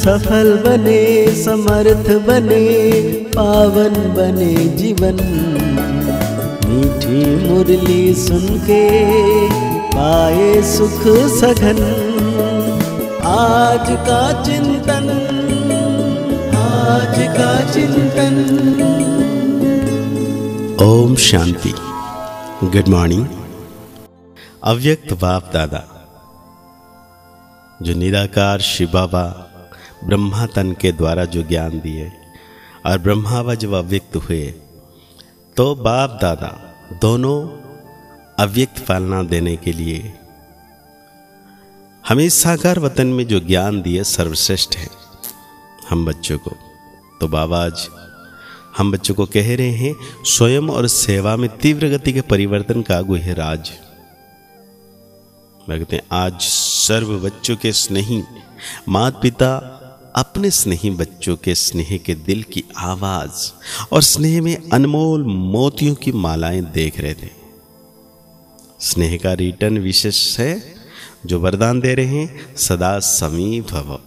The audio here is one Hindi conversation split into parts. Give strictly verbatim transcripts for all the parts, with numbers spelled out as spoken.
सफल बने, समर्थ बने, पावन बने जीवन। मीठी मुरली सुन के पाए सुख सघन। आज का चिंतन, आज का चिंतन। ओम शांति। Good morning. अव्यक्त बाप दादा जो निराकार शिव बाबा ब्रह्मा तन के द्वारा जो ज्ञान दिए और ब्रह्मावा जब अव्यक्त हुए तो बाप दादा दोनों अव्यक्त पालना देने के लिए हमें साकार वतन में जो ज्ञान दिए सर्वश्रेष्ठ है हम बच्चों को। तो बाबा आज हम बच्चों को कह रहे हैं स्वयं और सेवा में तीव्र गति के परिवर्तन का गुह्य राज। कहते हैं आज सर्व बच्चों के स्नेही माता पिता अपने स्नेही बच्चों के स्नेह के दिल की आवाज और स्नेह में अनमोल मोतियों की मालाएं देख रहे थे। स्नेह का रिटर्न विशेष है जो वरदान दे रहे हैं, सदा समीप भव,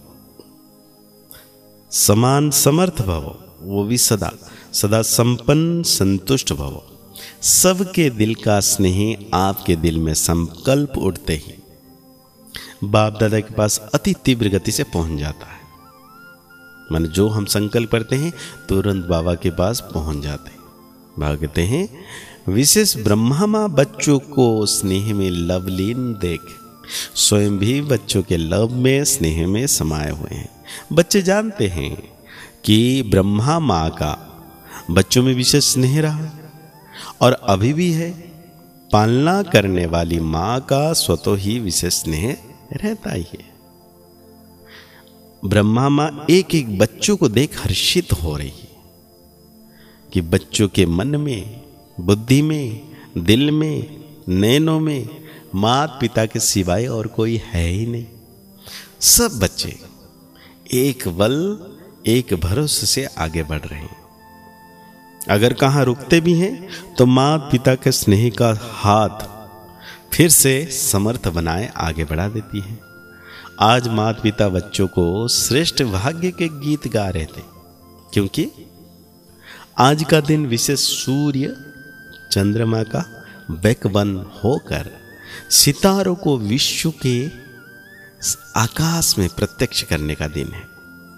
समान समर्थ भव, वो भी सदा सदा संपन्न संतुष्ट भव। सबके दिल का स्नेह आपके दिल में संकल्प उठते ही बाप दादा के पास अति तीव्र गति से पहुंच जाता है। मान जो हम संकल्प करते हैं तुरंत बाबा के पास पहुंच जाते हैं। बाबा कहते हैं विशेष ब्रह्मा माँ बच्चों को स्नेह में लवलीन देख स्वयं भी बच्चों के लव में स्नेह में समाये हुए हैं। बच्चे जानते हैं कि ब्रह्मा माँ का बच्चों में विशेष स्नेह रहा और अभी भी है। पालना करने वाली माँ का स्वतः ही विशेष स्नेह रहता ही है। ब्रह्मा माँ एक एक बच्चों को देख हर्षित हो रही है कि बच्चों के मन में, बुद्धि में, दिल में, नैनों में माता पिता के सिवाय और कोई है ही नहीं। सब बच्चे एक बल एक भरोसे से आगे बढ़ रहे हैं। अगर कहाँ रुकते भी हैं तो माता पिता के स्नेह का हाथ फिर से समर्थ बनाए आगे बढ़ा देती है। आज माता पिता बच्चों को श्रेष्ठ भाग्य के गीत गा रहे थे क्योंकि आज का दिन विशेष सूर्य चंद्रमा का बैकबन होकर सितारों को विश्व के आकाश में प्रत्यक्ष करने का दिन है।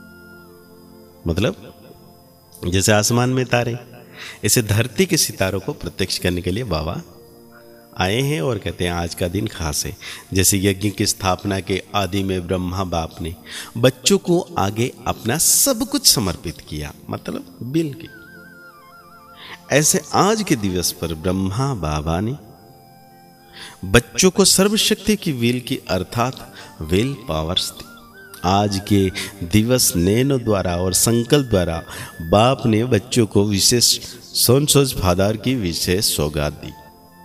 मतलब जैसे आसमान में तारे ऐसे धरती के सितारों को प्रत्यक्ष करने के लिए बाबा आए हैं और कहते हैं आज का दिन खास है। जैसे यज्ञ की स्थापना के आदि में ब्रह्मा बाप ने बच्चों को आगे अपना सब कुछ समर्पित किया, मतलब बिल की। ऐसे आज के दिवस पर ब्रह्मा बाबा ने बच्चों को सर्वशक्ति की विल की अर्थात विल पावर्स दी। आज के दिवस नैनो द्वारा और संकल्प द्वारा बाप ने बच्चों को विशेष सोनसोज फादर की विशेष सौगात दी।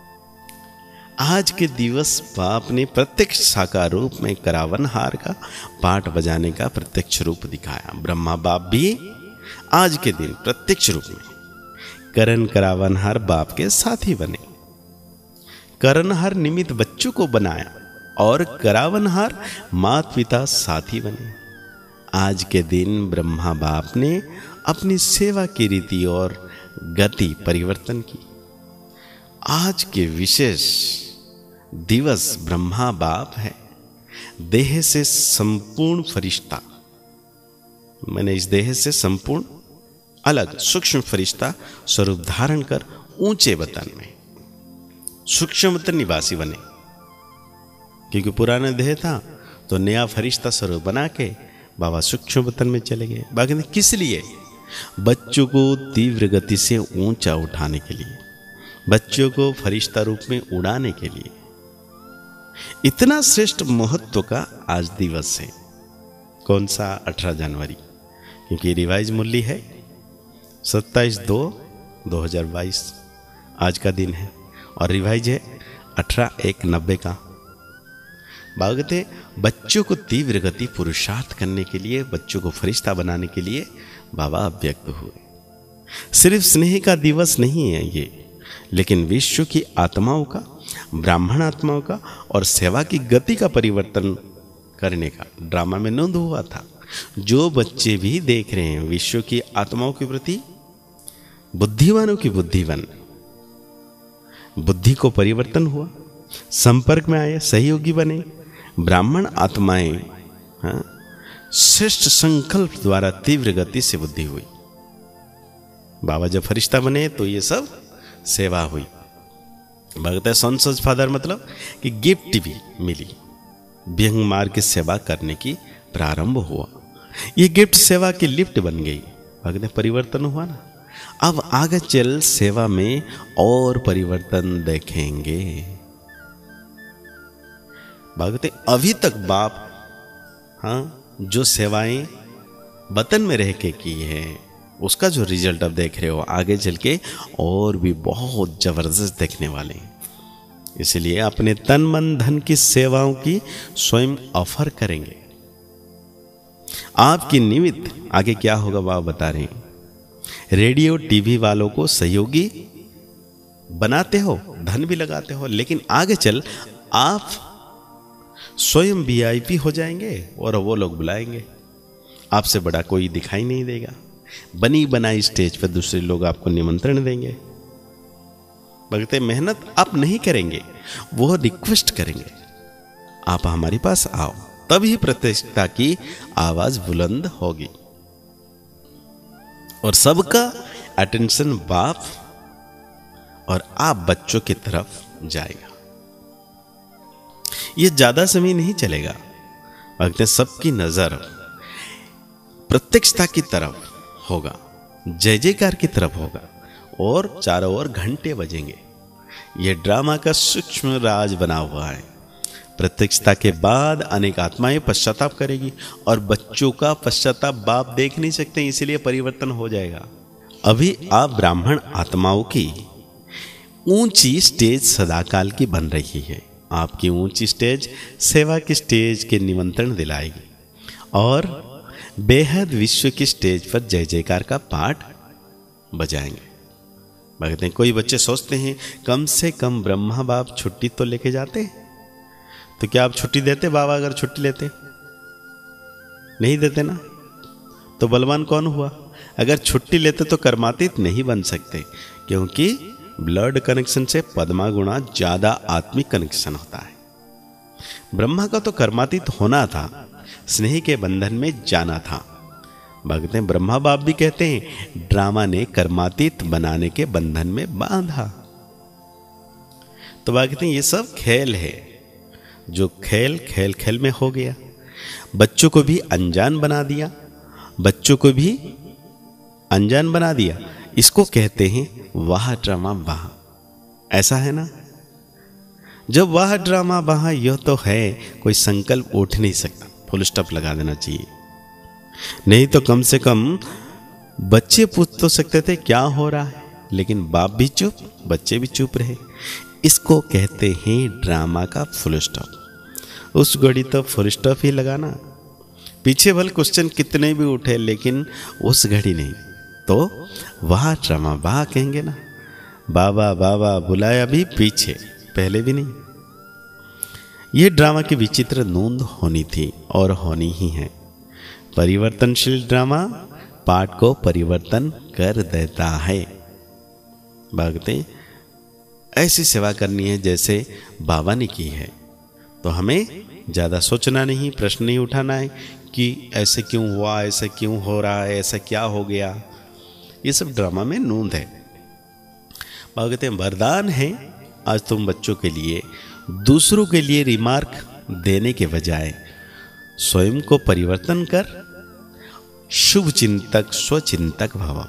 आज के दिवस बाप ने प्रत्यक्ष साकार रूप में करावन हार का पाठ बजाने का प्रत्यक्ष रूप दिखाया। ब्रह्मा बाप भी आज के दिन प्रत्यक्ष रूप में करण करावन हार बाप के साथी बने। करणहार निमित्त बच्चों को बनाया और करावनहार माता पिता साथी बने। आज के दिन ब्रह्मा बाप ने अपनी सेवा की रीति और गति परिवर्तन की। आज के विशेष दिवस ब्रह्मा बाप है, देह से संपूर्ण फरिश्ता, मैंने इस देह से संपूर्ण अलग सूक्ष्म फरिश्ता स्वरूप धारण कर ऊंचे वतन में सूक्ष्म वतन निवासी बने। क्योंकि पुराना देह था तो नया फरिश्ता स्वरूप बना के बाबा सूक्ष्म वतन में चले गए। बाकी किस लिए? बच्चों को तीव्र गति से ऊंचा उठाने के लिए, बच्चों को फरिश्ता रूप में उड़ाने के लिए। इतना श्रेष्ठ महत्व का आज दिवस है। कौन सा? अठारह जनवरी, क्योंकि रिवाइज मूल्य है सत्ताईस दो दो हजार बाईस आज का दिन है और रिवाइज है अठारह एक नब्बे का। भागते बच्चों को तीव्र गति पुरुषार्थ करने के लिए, बच्चों को फरिश्ता बनाने के लिए बाबा अव्यक्त हुए। सिर्फ स्नेह का दिवस नहीं है ये, लेकिन विश्व की आत्माओं का, ब्राह्मण आत्माओं का और सेवा की गति का परिवर्तन करने का ड्रामा में नोंद हुआ था। जो बच्चे भी देख रहे हैं विश्व की आत्माओं के प्रति बुद्धिमानों की बुद्धिवन बुद्धि को परिवर्तन हुआ, संपर्क में आए, सहयोगी बने, ब्राह्मण आत्माएं हाँ, श्रेष्ठ संकल्प द्वारा तीव्र गति से बुद्धि हुई। बाबा जब फरिश्ता बने तो ये सब सेवा हुई। भगत सॉन्स ऑफ फादर मतलब कि गिफ्ट भी मिली, व्यंग मार्ग की सेवा करने की प्रारंभ हुआ। ये गिफ्ट सेवा की लिफ्ट बन गई। भगत परिवर्तन हुआ ना। अब आगे चल सेवा में और परिवर्तन देखेंगे। भगत अभी तक बाप हाँ जो सेवाएं वतन में रह के की है उसका जो रिजल्ट अब देख रहे हो, आगे चल के और भी बहुत जबरदस्त देखने वाले हैं। इसलिए अपने तन मन धन की सेवाओं की स्वयं ऑफर करेंगे। आपकी निमित्त आगे क्या होगा वह बता रहे हैं। रेडियो टीवी वालों को सहयोगी बनाते हो, धन भी लगाते हो, लेकिन आगे चल आप स्वयं वीआईपी हो जाएंगे और वो लोग बुलाएंगे। आपसे बड़ा कोई दिखाई नहीं देगा। बनी बनाई स्टेज पर दूसरे लोग आपको निमंत्रण देंगे। भगते मेहनत आप नहीं करेंगे, वो रिक्वेस्ट करेंगे, आप हमारे पास आओ, तभी प्रतिष्ठा की आवाज बुलंद होगी और सबका अटेंशन बाप और आप बच्चों की तरफ जाएगा। ये ज्यादा समय नहीं चलेगा। भगते सबकी नजर प्रत्यक्षता की तरफ होगा, जय जयकार की तरफ होगा और चारों ओर घंटे बजेंगे। यह ड्रामा का सूक्ष्म राज बना हुआ है। प्रत्यक्षता के बाद अनेक आत्माएं पश्चाताप करेगी और बच्चों का पश्चाताप बाप देख नहीं सकते, इसलिए परिवर्तन हो जाएगा। अभी आप ब्राह्मण आत्माओं की ऊंची स्टेज सदाकाल की बन रही है। आपकी ऊंची स्टेज सेवा की स्टेज के निमंत्रण दिलाएगी और बेहद विश्व की स्टेज पर जय जयकार का पाठ बजाएंगे। भगत हैं कोई बच्चे सोचते हैं कम से कम ब्रह्मा बाप छुट्टी तो लेके जाते, तो क्या आप छुट्टी देते बाबा? अगर छुट्टी लेते नहीं देते ना, तो बलवान कौन हुआ? अगर छुट्टी लेते तो कर्मातीत नहीं बन सकते, क्योंकि ब्लड कनेक्शन से पद्मा गुणा ज्यादा आत्मिक कनेक्शन होता है। ब्रह्मा का तो कर्मातीत होना था, स्नेह के बंधन में जाना था। भगत ब्रह्मा बाप भी कहते हैं ड्रामा ने कर्मातीत बनाने के बंधन में बांधा। तो भगत ये सब खेल है, जो खेल खेल खेल में हो गया। बच्चों को भी अनजान बना दिया, बच्चों को भी अनजान बना दिया। इसको कहते हैं वाह ड्रामा वाह। ऐसा है ना, जब वाह ड्रामा वाह यह तो है, कोई संकल्प उठ नहीं सकता, फुल स्टॉप लगा देना चाहिए। नहीं तो कम से कम बच्चे पूछ तो सकते थे क्या हो रहा है, लेकिन बाप भी चुप, बच्चे भी चुप रहे। इसको कहते हैं ड्रामा का फुल स्टॉप। उस घड़ी तो फुल स्टॉप ही लगाना, पीछे भले क्वेश्चन कितने भी उठे, लेकिन उस घड़ी नहीं। तो वाह ड्रामा वाह कहेंगे ना, बाबा बाबा बुलाया भी पीछे, पहले भी नहीं। ये ड्रामा की विचित्र नूंद होनी थी और होनी ही है। परिवर्तनशील ड्रामा पाठ को परिवर्तन कर देता है। भगते ऐसी सेवा करनी है जैसे बाबा ने की है, तो हमें ज़्यादा सोचना नहीं, प्रश्न नहीं उठाना है कि ऐसे क्यों हुआ, ऐसे क्यों हो रहा है, ऐसा क्या हो गया। ये सब ड्रामा में नूंद है। भगते वरदान है आज तुम बच्चों के लिए, दूसरों के लिए रिमार्क देने के बजाय स्वयं को परिवर्तन कर शुभ चिंतक स्वचिंतक भव।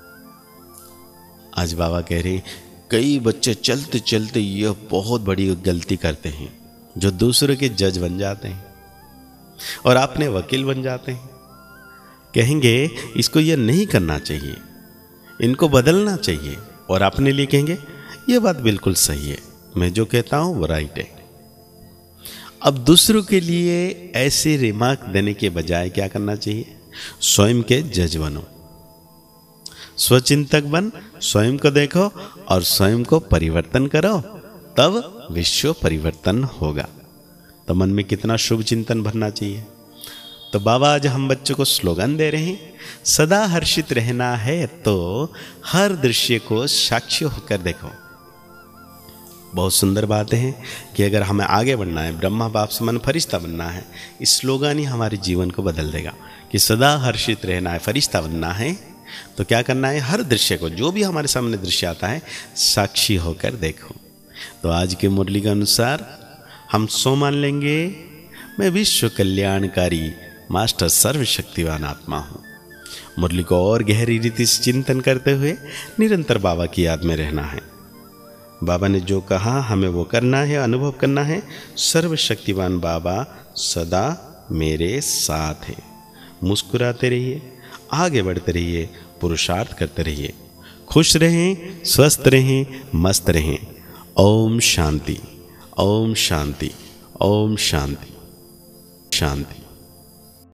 आज बाबा कह रहे कई बच्चे चलते चलते यह बहुत बड़ी गलती करते हैं, जो दूसरों के जज बन जाते हैं और अपने वकील बन जाते हैं। कहेंगे इसको यह नहीं करना चाहिए, इनको बदलना चाहिए, और अपने लिए कहेंगे यह बात बिल्कुल सही है, मैं जो कहता हूं वो राइट है। अब दूसरों के लिए ऐसे रिमार्क देने के बजाय क्या करना चाहिए? स्वयं के जज बनो, स्वचिंतक बन, स्वयं को देखो और स्वयं को परिवर्तन करो, तब विश्व परिवर्तन होगा। तो मन में कितना शुभ चिंतन भरना चाहिए। तो बाबा आज हम बच्चों को स्लोगन दे रहे हैं, सदा हर्षित रहना है तो हर दृश्य को साक्षी होकर देखो। बहुत सुंदर बातें हैं कि अगर हमें आगे बढ़ना है, ब्रह्मा बाप समान फरिश्ता बनना है, इस स्लोगन ही हमारे जीवन को बदल देगा कि सदा हर्षित रहना है, फरिश्ता बनना है तो क्या करना है, हर दृश्य को, जो भी हमारे सामने दृश्य आता है, साक्षी होकर देखो। तो आज के मुरली के अनुसार हम सो मान लेंगे, मैं विश्व कल्याणकारी मास्टर सर्वशक्तिवान आत्मा हूँ। मुरली को और गहरी रीति से चिंतन करते हुए निरंतर बाबा की याद में रहना है। बाबा ने जो कहा हमें वो करना है, अनुभव करना है। सर्वशक्तिवान बाबा सदा मेरे साथ है। मुस्कुराते रहिए, आगे बढ़ते रहिए, पुरुषार्थ करते रहिए, खुश रहें, स्वस्थ रहें, मस्त रहें। ओम शांति, ओम शांति, ओम शांति, शांति।